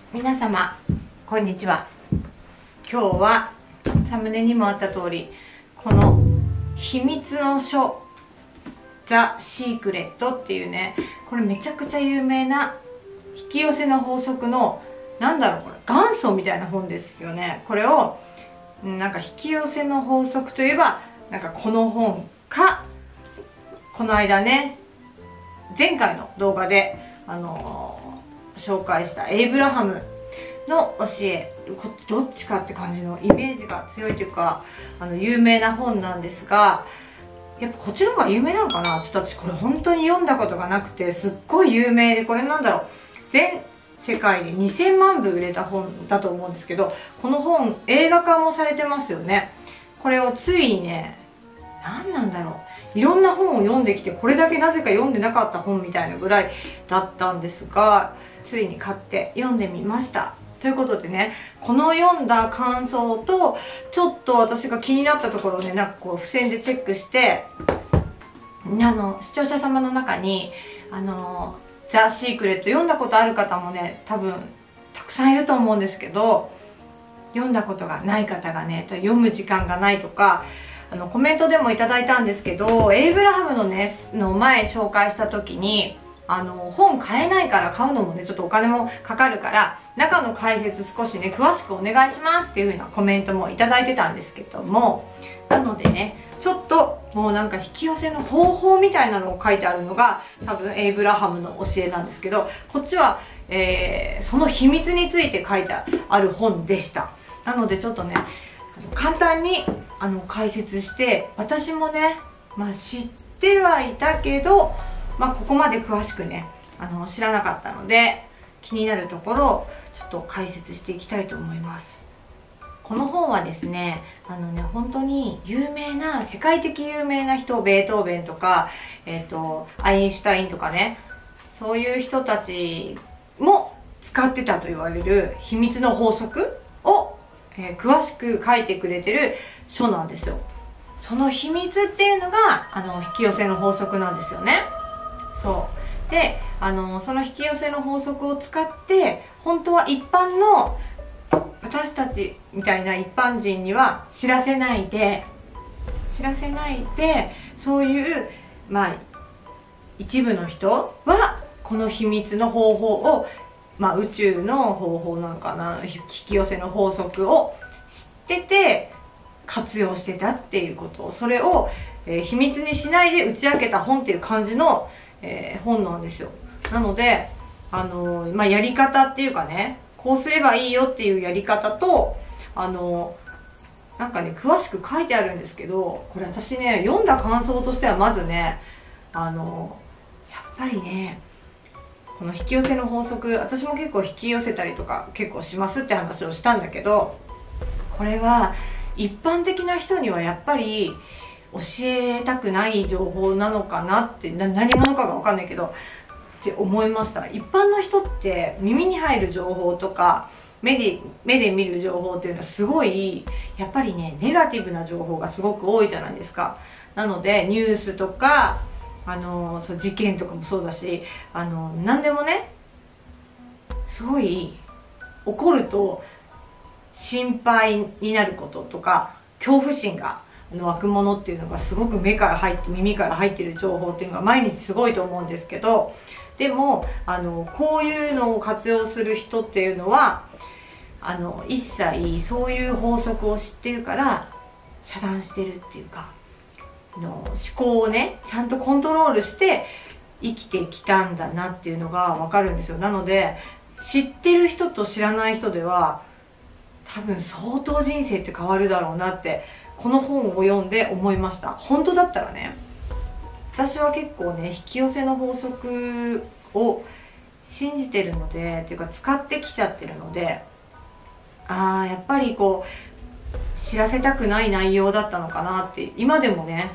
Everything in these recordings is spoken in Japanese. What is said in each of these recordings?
皆様こんにちは。今日はサムネにもあった通り、この秘密の書ザ・シークレットっていうね、これめちゃくちゃ有名な引き寄せの法則のこれ元祖みたいな本ですよね。これをなんか引き寄せの法則といえばこの本か、この間ね前回の動画で紹介したエイブラハムの教え、こっちどっちかって感じのイメージが強いというか有名な本なんですが、やっぱこっちの方が有名なのかな。ちょっと私これ本当に読んだことがなくて、すっごい有名で、これ全世界で2000万部売れた本だと思うんですけど、この本映画化もされてますよね。これをついにね、いろんな本を読んできて、これだけなぜか読んでなかった本みたいなぐらいだったんですが、ついに買って読んでみました。ということでね、この読んだ感想とちょっと私が気になったところをね、付箋でチェックして、視聴者様の中にザ・シークレット読んだことある方もね、多分たくさんいると思うんですけど、読んだことがない方がね、読む時間がないとか、コメントでもいただいたんですけど、エイブラハムのね前紹介した時に本買えないから、買うのもねちょっとお金もかかるから、中の解説少しね詳しくお願いしますっていう風なコメントもいただいてたんですけども、なのでね、ちょっともう引き寄せの方法みたいなのを書いてあるのが多分エイブラハムの教えなんですけど、こっちは、その秘密について書いてある本でした。なのでちょっとね簡単に解説して、私もね、知ってはいたけど、ここまで詳しくね知らなかったので、気になるところをちょっと解説していきたいと思います。この本はですね、本当に世界的有名な人、ベートーベンとか、アインシュタインとかね、そういう人たちも使ってたと言われる秘密の法則を、詳しく書いてくれてる書なんですよ。その秘密っていうのが引き寄せの法則なんですよね。そうで、その引き寄せの法則を使って、本当は一般の私たちみたいな一般人には知らせないで、そういう一部の人はこの秘密の方法を、宇宙の方法なのかな、引き寄せの法則を知ってて活用してたっていうこと、それを、秘密にしないで打ち明けた本っていう感じの、本なんですよ。なのでやり方っていうかね、こうすればいいよっていうやり方と詳しく書いてあるんですけど、これ私ね読んだ感想としては、まずねやっぱりね、この引き寄せの法則、私も結構引き寄せたりとか結構しますって話をしたんだけど、これは一般的な人にはやっぱり教えたくない情報なのかなって、何者かが分かんないけどって思いました。一般の人って耳に入る情報とか目で見る情報っていうのはすごいやっぱりね、ネガティブな情報がすごく多いじゃないですか。なのでニュースとか事件とかもそうだし、何でもね、すごい起こると心配になることとか恐怖心が湧くものっていうのがすごく耳から入ってる情報っていうのが毎日すごいと思うんですけど、でもこういうのを活用する人っていうのは一切そういう法則を知ってるから遮断してるっていうか、思考をねちゃんとコントロールして生きてきたんだなっていうのが分かるんですよ。なので知ってる人と知らない人では多分相当人生って変わるだろうなって、この本を読んで思いました。本当だったらね、私は結構ね引き寄せの法則を信じてるので、っていうか使ってきちゃってるので、やっぱり知らせたくない内容だったのかなって今でもね、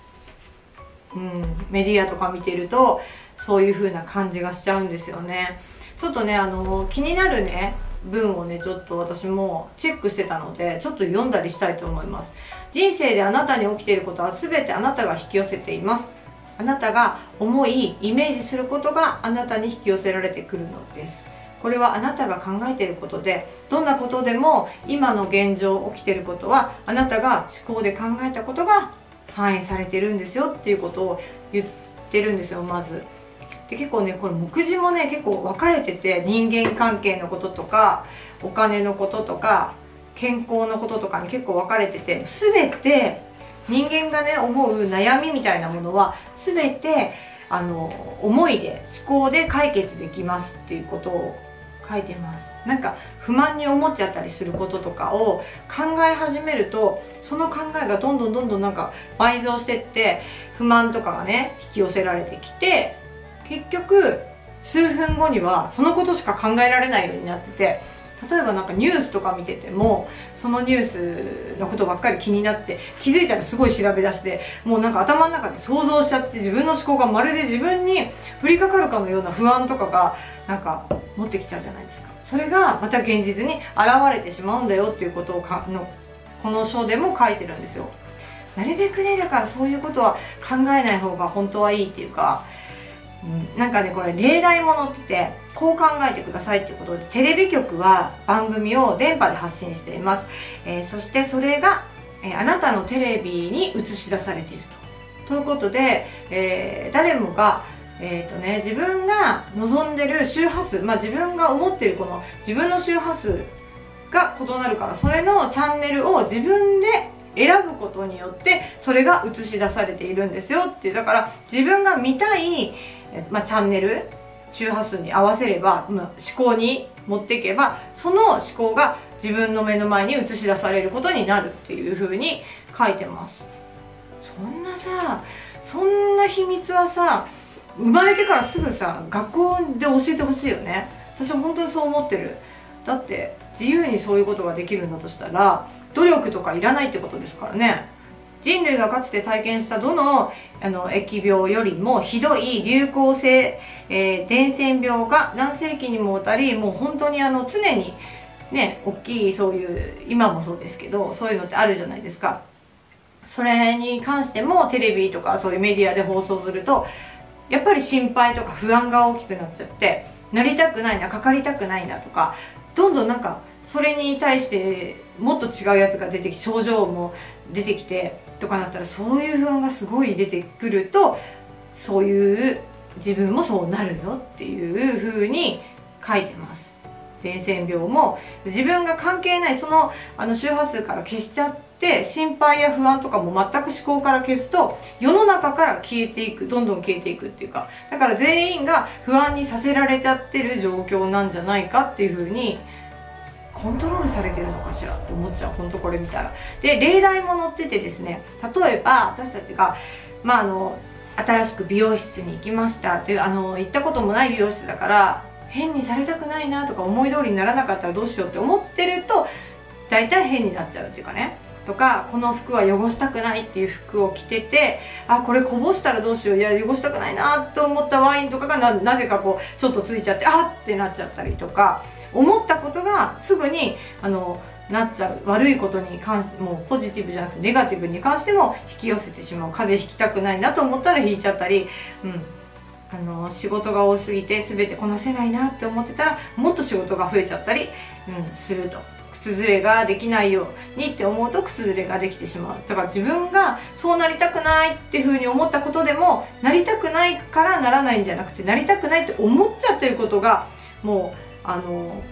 メディアとか見てるとそういう風な感じがしちゃうんですよね。ちょっとね気になるね文をねちょっと私もチェックしてたので、ちょっと読んだりしたいと思います。人生であなたに起きていることは全てあなたが引き寄せています。あなたが思いイメージすることがあなたに引き寄せられてくるのです。 これはあなたが考えていることで、どんなことでも今の現状起きていることはあなたが思考で考えたことが反映されてるんですよっていうことを言ってるんですよ。まずで、結構ねこれ目次もね結構分かれてて、人間関係のこととかお金のこととか健康のこととかに結構分かれてて、全て人間がね思う悩みみたいなものは全て思いで思考で解決できますっていうことを書いてます。なんか不満に思っちゃったりすることとかを考え始めると、その考えがどんどんなんか倍増してって、不満とかがね引き寄せられてきて、結局数分後にはそのことしか考えられないようになってて、例えばなんかニュースとか見ててもそのニュースのことばっかり気になって、気づいたらすごい調べ出して、もうなんか頭の中で想像しちゃって、自分の思考がまるで自分に降りかかるかのような不安とかがなんか持ってきちゃうじゃないですか。それがまた現実に現れてしまうんだよっていうことをこの書でも書いてるんですよ。なるべくねだからそういうことは考えない方が本当はいいっていうか、なんかねこれ例題も載ってて、こう考えてくださいっていうことで、テレビ局は番組を電波で発信しています、そしてそれが、あなたのテレビに映し出されているということで、誰もが自分が望んでる周波数、自分が思っているこの自分の周波数が異なるから、それのチャンネルを自分で選ぶことによってそれが映し出されているんですよっていう。だから自分が見たい、チャンネル周波数に合わせれば、思考に持っていけば、その思考が自分の目の前に映し出されることになるっていう風に書いてます。そんな秘密はさ、生まれてからすぐさ学校で教えてほしいよね。私は本当にそう思ってる。だって自由にそういうことができるんだとしたら努力とかいらないってことですからね。人類がかつて体験したどの疫病よりもひどい流行性、伝染病が何世紀にもわたり、もう本当に常にね大きい、そういう今もそうですけどそういうのってあるじゃないですか。それに関してもテレビとかそういうメディアで放送すると、やっぱり心配とか不安が大きくなっちゃって、なりたくないな、かかりたくないなとか、どんどんなんかそれに対してもっと違うやつが出てきて、症状も出てきてとかなったら、そういう不安がすごい出てくると、そういう自分もそうなるよっていう風に書いてます。伝染病も自分が関係ない、その周波数から消しちゃって、心配や不安とかも全く思考から消すと世の中から消えていく、どんどん消えていくっていうか、だから全員が不安にさせられちゃってる状況なんじゃないかっていう風にコントロールされてるのかしらって思っちゃう、本当これ見たら。で、例題も載っててですね、例えば私たちが新しく美容室に行きましたっていう、行ったこともない美容室だから変にされたくないなとか、思い通りにならなかったらどうしようって思ってると大体変になっちゃうっていうかね。とか、この服は汚したくないっていう服を着てて、あ、これこぼしたらどうしよう、いや汚したくないなと思ったワインとかがなぜかこうちょっとついちゃって、あってなっちゃったりとか、思ったことがすぐになっちゃう、悪いことに関して、もうポジティブじゃなくてネガティブに関しても引き寄せてしまう。風邪ひきたくないなと思ったら引いちゃったり、仕事が多すぎて全てこなせないなって思ってたらもっと仕事が増えちゃったり、すると。靴ずれができないようにって思うと靴ずれができてしまう。だから自分がそうなりたくないっていうふうに思ったことでも、なりたくないからならないんじゃなくて、なりたくないって思っちゃってることがもうなんて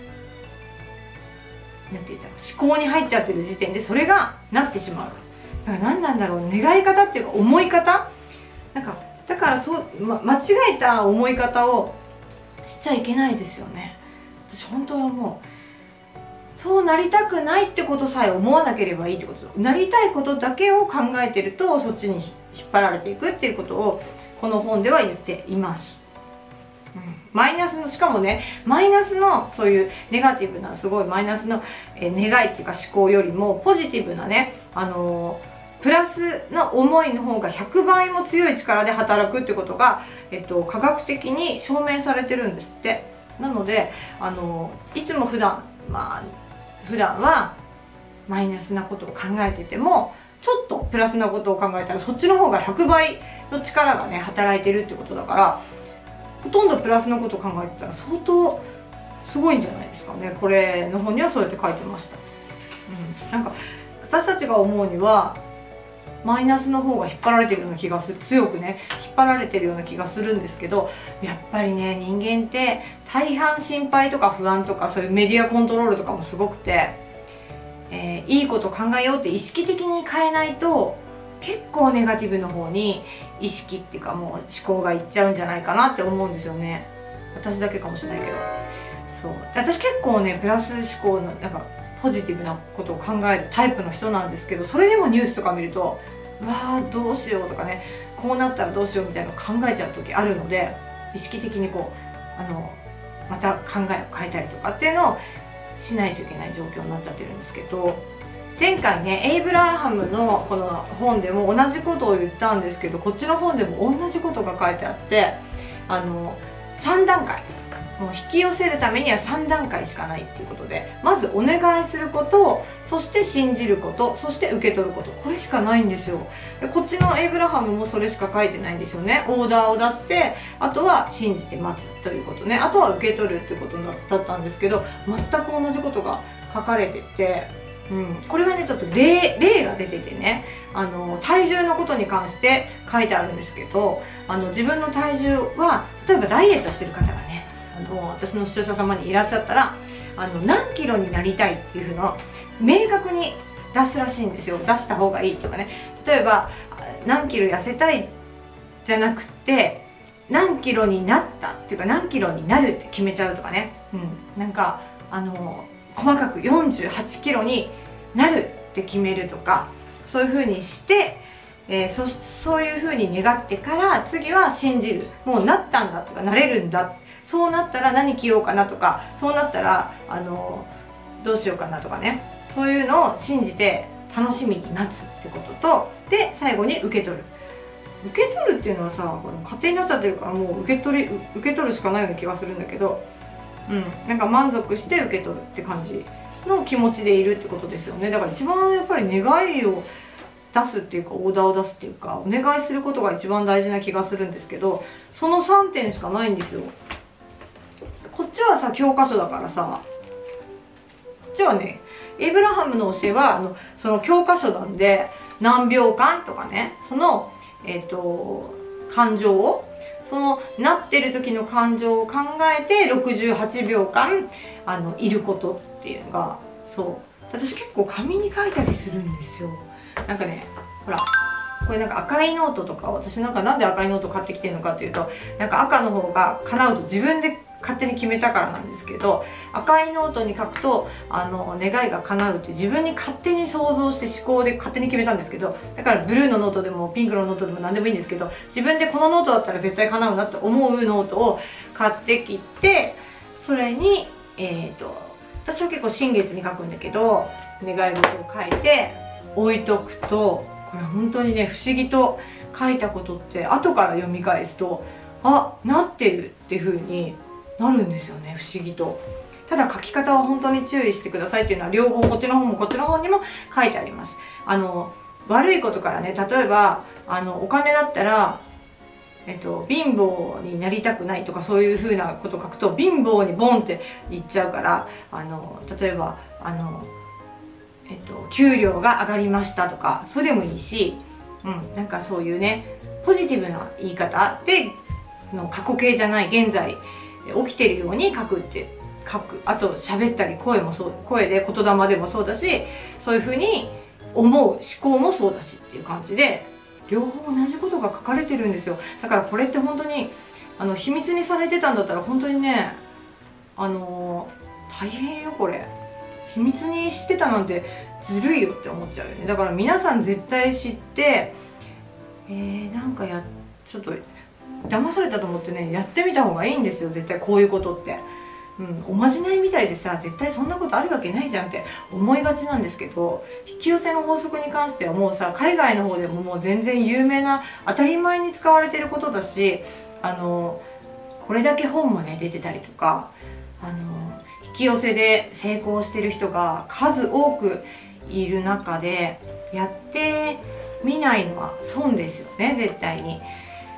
言ったら思考に入っちゃってる時点でそれがなってしまう。だから何なんだろう、願い方っていうか思い方、だから間違えた思い方をしちゃいけないですよね。私本当はもうそうなりたくないってことさえ思わなければいいってこと。なりたいことだけを考えてるとそっちに引っ張られていくっていうことをこの本では言っています。マイナスの、しかもね、マイナスのそういうネガティブなすごいマイナスの願いっていうか思考よりもポジティブなね、プラスの思いの方が100倍も強い力で働くっていうことが、科学的に証明されてるんですって。なのでいつも普段はマイナスなことを考えてても、ちょっとプラスなことを考えたらそっちの方が100倍の力がね働いてるってことだから、ほとんどプラスのことを考えてたら相当すごいんじゃないですかね。これの本にはそうやって書いてました。なんか私たちが思うにはマイナスの方が引っ張られてるような気がする、強くね引っ張られてるような気がするんですけど、やっぱりね人間って大半心配とか不安とか、そういうメディアコントロールとかもすごくて、いいこと考えようって意識的に変えないと結構ネガティブの方に意識っていうかもう思考がいっちゃうんじゃないかなって思うんですよね。私だけかもしれないけど。そう私結構ねプラス思考のなんかポジティブなことを考えるタイプの人なんですけど、それでもニュースとか見るとうわーどうしようとかね、こうなったらどうしようみたいなのを考えちゃう時あるので、意識的にこうまた考えを変えたりとかっていうのをしないといけない状況になっちゃってるんですけど、前回ねエイブラハムのこの本でも同じことを言ったんですけど、こっちの本でも同じことが書いてあって、3段階、もう引き寄せるためには3段階しかないっていうことで、まずお願いすること、そして信じること、そして受け取ること、これしかないんですよ。でこっちのエイブラハムもそれしか書いてないんですよね。オーダーを出して、あとは信じて待つということね、あとは受け取るっていうことだったんですけど、全く同じことが書かれてて、これはねちょっと例が出ててね、体重のことに関して書いてあるんですけど、自分の体重は例えばダイエットしてる方がね、私の視聴者様にいらっしゃったら何キロになりたいっていうのを明確に出すらしいんですよ。出した方がいいとかね。例えば何キロ痩せたいじゃなくて何キロになったっていうか何キロになるって決めちゃうとかね、なんか細かく48キロになるって決めるとか、そういう風にして、そういう風に願ってから次は信じる。もうなったんだとかなれるんだ、そうなったら何着ようかなとか、そうなったらどうしようかなとかね、そういうのを信じて楽しみに待つってことと、で最後に受け取る。受け取るっていうのはさ、この家庭になっちゃってるからもう受け取るしかないような気がするんだけど、なんか満足して受け取るって感じの気持ちでいるってことですよね。だから一番やっぱり願いを出すっていうか、オーダーを出すっていうか、お願いすることが一番大事な気がするんですけど、その3点しかないんですよ。こっちはさ教科書だからさ、こっちはねエイブラハムの教えはその教科書なんで、何秒間とかね、その感情を、そのなってる時の感情を考えて68秒間いることっていうのが、そう私結構紙に書いたりするんですよ。なんかねほらこれなんか赤いノートとか、私なんで赤いノート買ってきてるのかっていうと、なんか赤の方が叶うと自分で勝手に決めたからなんですけど、赤いノートに書くと願いが叶うって自分に勝手に想像して思考で勝手に決めたんですけど、だからブルーのノートでもピンクのノートでも何でもいいんですけど、自分でこのノートだったら絶対叶うなって思うノートを買ってきて、それに私は結構新月に書くんだけど、願い事を書いて置いとくと、これ本当にね不思議と書いたことって後から読み返すと、あ、なってるっていう風になるんですよね、不思議と。ただ書き方は本当に注意してくださいっていうのは両方、こっちの本もこっちの本にも書いてあります。悪いことからね、例えばお金だったら貧乏になりたくないとか、そういう風なことを書くと貧乏にボンって言っちゃうから、例えば給料が上がりましたとか、それでもいいし、なんかそういうねポジティブな言い方で過去形じゃない現在起きてるように書く。あと喋ったり声で言霊でもそうだし、そういう風に思う思考もそうだしっていう感じで、両方同じことが書かれてるんですよ。だからこれって本当に秘密にされてたんだったら本当にね大変よ。これ秘密にしてたなんてずるいよって思っちゃうよね。だから皆さん絶対知って、なんかちょっと騙されたと思ってねやってみた方がいいんですよ、絶対こういうことって。おまじないみたいでさ、絶対そんなことあるわけないじゃんって思いがちなんですけど、引き寄せの法則に関してはもうさ、海外の方でももう全然有名な当たり前に使われてることだし、これだけ本もね出てたりとか、引き寄せで成功してる人が数多くいる中でやってみないのは損ですよね、絶対に。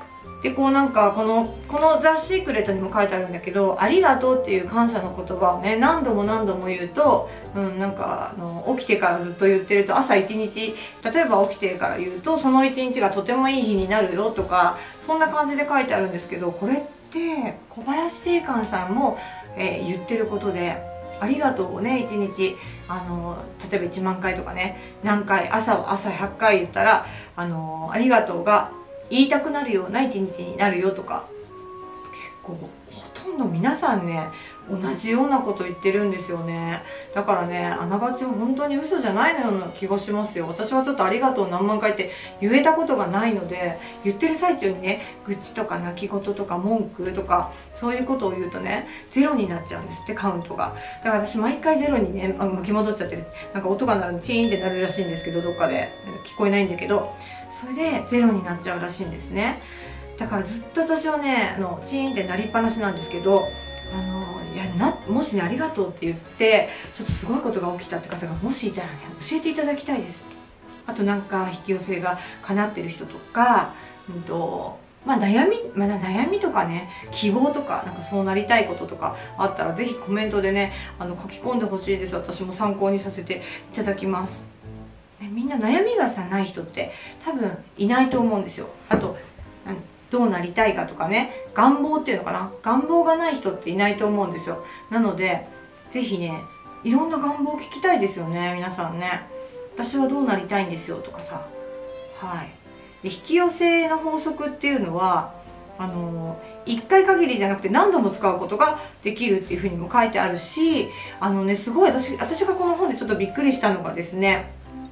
でこうなんかこのザ・シークレットにも書いてあるんだけど、ありがとうっていう感謝の言葉をね何度も何度も言うと、なんか起きてからずっと言ってると、朝一日例えば起きてから言うとその一日がとてもいい日になるよとか、そんな感じで書いてあるんですけど、これって小林正観さんも、言ってることで、ありがとうをね1日例えば1万回とかね、何回朝100回言ったらありがとうが言いたくなるような一日になるよとか、結構ほとんど皆さんね同じようなこと言ってるんですよね。だからね、あながち本当に嘘じゃないのような気がしますよ。私はちょっとありがとう何万回って言えたことがないので、言ってる最中にね愚痴とか泣き言とか文句とかそういうことを言うとねゼロになっちゃうんですって、カウントが。だから私毎回ゼロにね巻き戻っちゃってる、なんか音が鳴るのチーンってなるらしいんですけど、どっかで聞こえないんだけど、それでゼロになっちゃうらしいんですね。だからずっと私はねチーンって鳴りっぱなしなんですけど、もしねありがとうって言ってちょっとすごいことが起きたって方がもしいたらね教えていただきたいです。あとなんか引き寄せが叶ってる人とか、悩みとかね希望とか、なんかそうなりたいこととかあったらぜひコメントでね書き込んでほしいです。私も参考にさせていただきます。みんな悩みがない人って多分いないと思うんですよ。あとどうなりたいかとかね、願望っていうのかな、願望がない人っていないと思うんですよ。なのでぜひねいろんな願望を聞きたいですよね、皆さんね。私はどうなりたいんですよとかさ。で引き寄せの法則っていうのは1回限りじゃなくて何度も使うことができるっていうふうにも書いてあるし、すごい私がこの本でちょっとびっくりしたのがですね、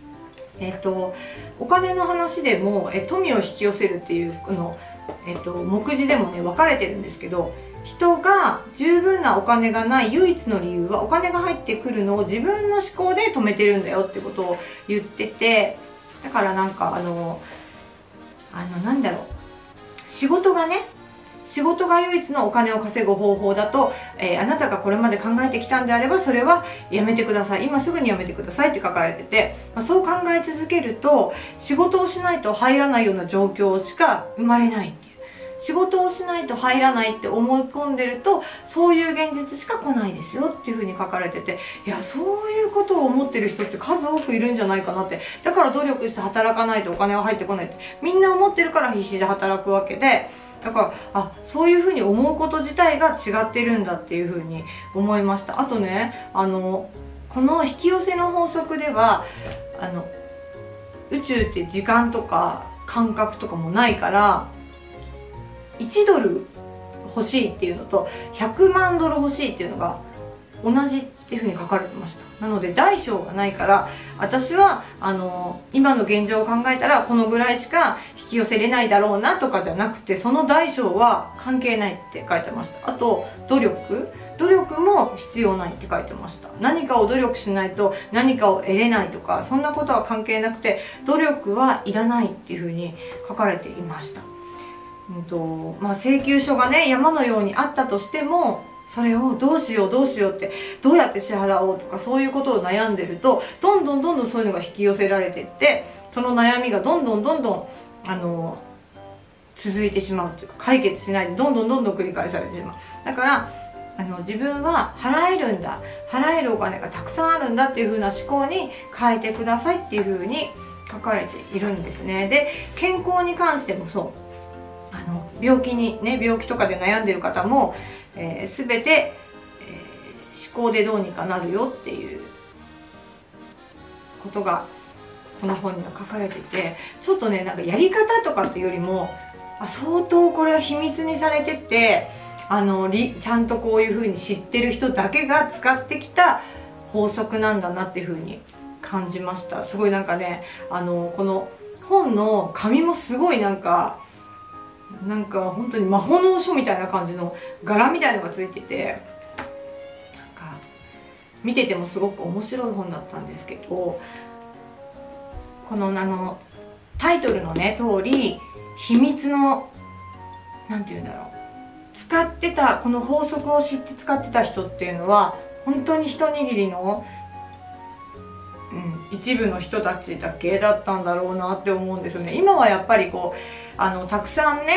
お金の話でも富を引き寄せるっていう目次でもね分かれてるんですけど、人が十分なお金がない唯一の理由はお金が入ってくるのを自分の思考で止めてるんだよってことを言ってて、だからなんかなんだろう、仕事が唯一のお金を稼ぐ方法だと、あなたがこれまで考えてきたんであればそれはやめてください、今すぐにやめてくださいって書かれてて、そう考え続けると仕事をしないと入らないような状況しか生まれないっていう、仕事をしないと入らないって思い込んでるとそういう現実しか来ないですよっていうふうに書かれてて、いやそういうことを思ってる人って数多くいるんじゃないかなって。だから努力して働かないとお金は入ってこないってみんな思ってるから必死で働くわけで、だからそういうふうに思うこと自体が違ってるんだっていうふうに思いました。あとねこの引き寄せの法則では宇宙って時間とか感覚とかもないから、1ドル欲しいっていうのと100万ドル欲しいっていうのが同じっていうふうに書かれてました。なので大小がないから、私は今の現状を考えたらこのぐらいしか引き寄せれないだろうなとかじゃなくて、その大小は関係ないって書いてました。あと努力も必要ないって書いてました。何かを努力しないと何かを得れないとかそんなことは関係なくて、努力はいらないっていうふうに書かれていました。請求書がね山のようにあったとしても、それをどうしようってどうやって支払おうとかそういうことを悩んでるとどんどんそういうのが引き寄せられていって、その悩みがどんどん続いてしまうというか、解決しないでどんどん繰り返されてしまう。だから自分は払えるお金がたくさんあるんだっていう風な思考に変えてくださいっていう風に書かれているんですね。で健康に関してもそう、病気とかで悩んでる方も、全て、思考でどうにかなるよっていうことがこの本には書かれてて、ちょっとねなんかやり方とかっていうよりも相当これは秘密にされててちゃんとこういう風に知ってる人だけが使ってきた法則なんだなっていう風に感じました。すごいなんかねこの本の紙もすごいなんか本当に魔法の書みたいな感じの柄みたいのがついてて、なんか見ててもすごく面白い本だったんですけど、このタイトルのね通り秘密のなんていうんだろう、使ってたこの法則を知って使ってた人っていうのは本当に一握りの、一部の人たちだけだったんだろうなって思うんですよね。今はやっぱりこうたくさんね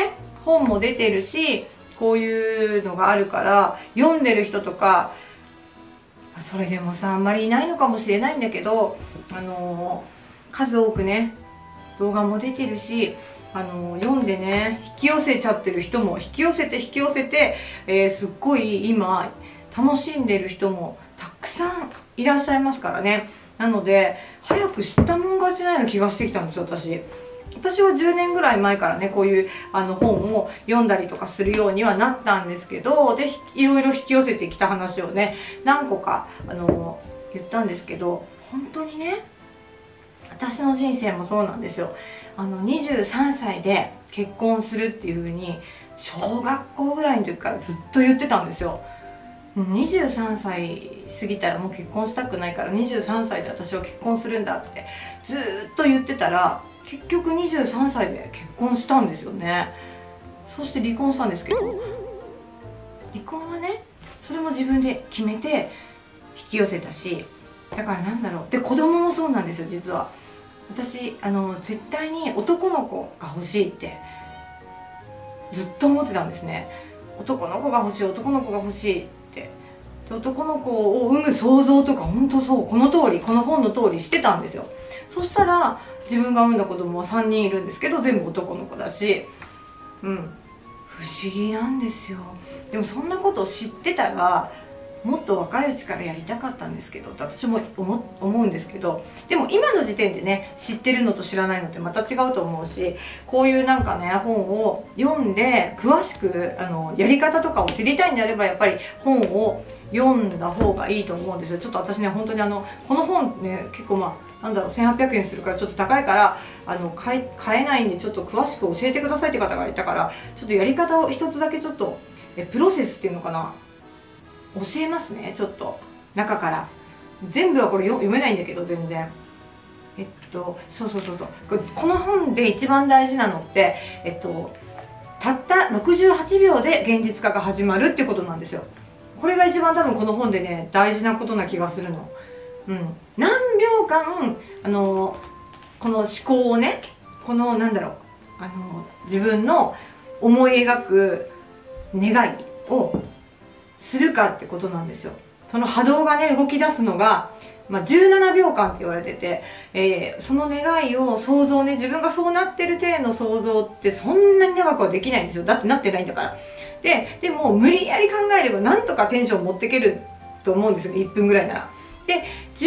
本も出てるし、こういうのがあるから読んでる人とか、それでもさあんまりいないのかもしれないんだけど、数多くね動画も出てるし、読んでね引き寄せちゃってる人も引き寄せて、すっごい今楽しんでる人もたくさんいらっしゃいますからね。なので早く知ったもん勝ちなような気がしてきたんですよ。私は10年ぐらい前からねこういう本を読んだりとかするようにはなったんですけど、でいろいろ引き寄せてきた話をね何個か言ったんですけど、本当にね私の人生もそうなんですよ。23歳で結婚するっていう風に小学校ぐらいの時からずっと言ってたんですよ。23歳過ぎたらもう結婚したくないから23歳で私は結婚するんだってずっと言ってたら、結局23歳で結婚したんですよね。そして離婚したんですけど、離婚はねそれも自分で決めて引き寄せたし、だからなんだろう、で子供もそうなんですよ。実は私絶対に男の子が欲しいってずっと思ってたんですね。男の子が欲しい、男の子が欲しいって。で男の子を産む想像とか本当そう、この通り、この本の通りしてたんですよ。そしたら自分が産んだ子供は3人いるんですけど全部男の子だし、不思議なんですよ。でもそんなことを知ってたらもっと若いうちからやりたかったんですけど、私も思うんですけど、でも今の時点でね知ってるのと知らないのってまた違うと思うし、こういうなんかね本を読んで詳しくやり方とかを知りたいんであればやっぱり本を読んだ方がいいと思うんですよ。ちょっと私ね本当にこの本ね結構なんだろう1800円するからちょっと高いから買えないんでちょっと詳しく教えてくださいって方がいたから、ちょっとやり方を一つだけちょっとプロセスっていうのかな教えますね。ちょっと中から全部はこれ読めないんだけど全然そうこの本で一番大事なのってたった68秒で現実化が始まるってことなんですよ。これが一番多分この本でね大事なことな気がするの。何秒間この思考をねなんだろう自分の思い描く願いをするかってことなんですよ。その波動がね動き出すのが、17秒間って言われてて、その願いを想像ね、自分がそうなってる体の想像ってそんなに長くはできないんですよ。だってなってないんだから。でも無理やり考えればなんとかテンション持っていけると思うんですよね、1分ぐらいなら。で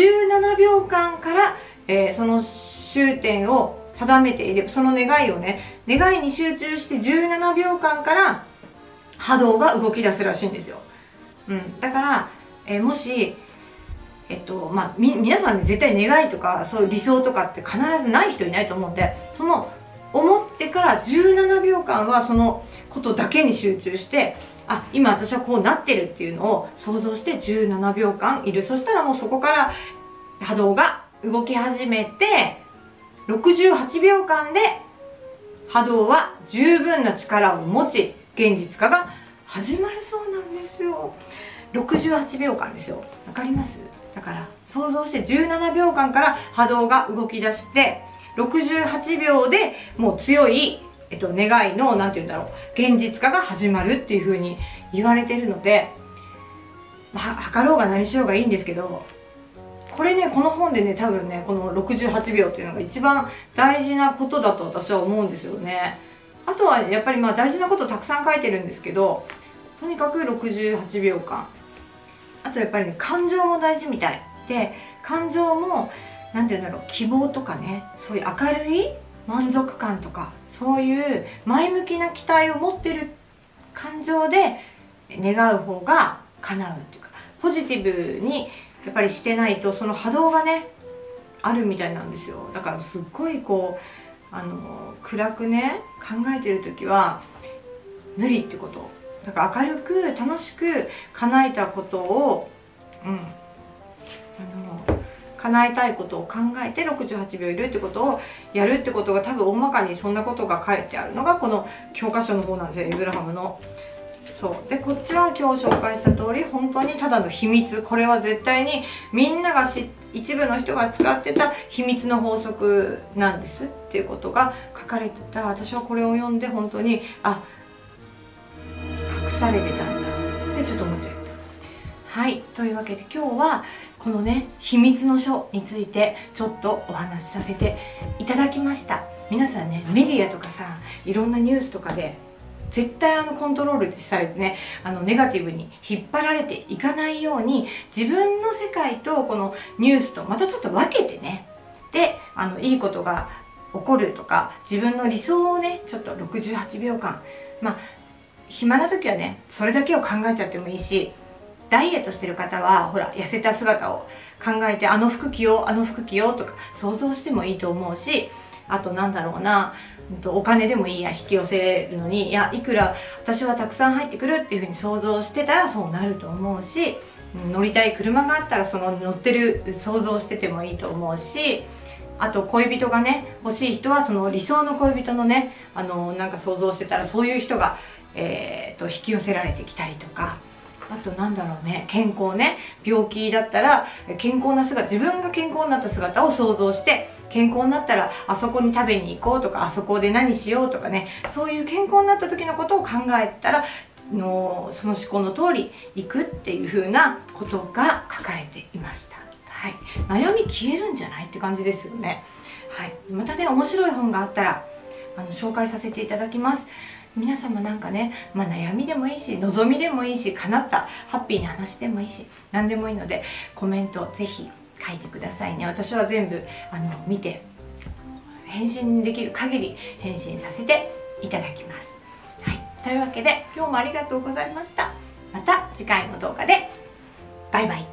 17秒間から、その終点を定めていれば、その願いをね願いに集中して17秒間から波動が動き出すらしいんですよ。だから、もし皆さんね絶対願いとかそういう理想とかって必ずない人いないと思うんで、その思ってから17秒間はそのことだけに集中して、今私はこうなってるっていうのを想像して17秒間いる。そしたらもうそこから波動が動き始めて68秒間で波動は十分な力を持ち現実化が始まるそうなんですよ。68秒間ですよ。わかります？だから想像して17秒間から波動が動き出して68秒でもう強い、願いのなんて言うんだろう現実化が始まるっていう風に言われてるので、測ろうが何しようがいいんですけど、これねこの本でね多分ねこの68秒っていうのが一番大事なことだと私は思うんですよね。あとはやっぱり大事なことたくさん書いてるんですけど、とにかく68秒間、あとやっぱりね感情も大事みたいで、感情もなんて言うんだろう、希望とかね、そういう明るい満足感とかそういう前向きな期待を持ってる感情で願う方が叶うっていうか、ポジティブにやっぱりしてないとその波動がねあるみたいなんですよ。だからすっごい暗くね考えてる時は無理ってこと。だから明るく楽しく叶えたことを叶えたいことを考えて68秒いるってことをやるってことが多分大まかにそんなことが書いてあるのがこの教科書の方なんですよ、エイブラハムの。そうでこっちは今日紹介した通り本当にただの秘密、これは絶対にみんなが一部の人が使ってた秘密の法則なんですっていうことが書かれてた。私はこれを読んで本当にされてたんだってちょっと思っちゃった。はい、というわけで今日はこのね秘密の書についてちょっとお話しさせていただきました。皆さんね、メディアとかさ、いろんなニュースとかで絶対コントロールされてね、ネガティブに引っ張られていかないように、自分の世界とこのニュースとまたちょっと分けてね、でいいことが起こるとか、自分の理想をねちょっと68秒間、まあ暇な時はねそれだけを考えちゃってもいいし、ダイエットしてる方はほら痩せた姿を考えて、あの服着ようあの服着ようとか想像してもいいと思うし、あとなんだろうな、お金でもいいや、引き寄せるのに、いやいくら私はたくさん入ってくるっていうふうに想像してたらそうなると思うし、乗りたい車があったらその乗ってる想像しててもいいと思うし、あと恋人がね欲しい人はその理想の恋人のねなんか想像してたらそういう人が、引き寄せられてきたりとか、あとなんだろうね、健康ね、病気だったら健康な姿、自分が健康になった姿を想像して、健康になったらあそこに食べに行こうとか、あそこで何しようとかね、そういう健康になった時のことを考えたらその思考の通り行くっていう風なことが書かれていました。はい、悩み消えるんじゃないって感じですよね。はい、またね面白い本があったら紹介させていただきます。皆様なんかね、悩みでもいいし、望みでもいいし、叶ったハッピーな話でもいいし、何でもいいのでコメントぜひ書いてくださいね。私は全部見て、返信できる限り返信させていただきます。はい、というわけで今日もありがとうございました。また次回の動画でバイバイ。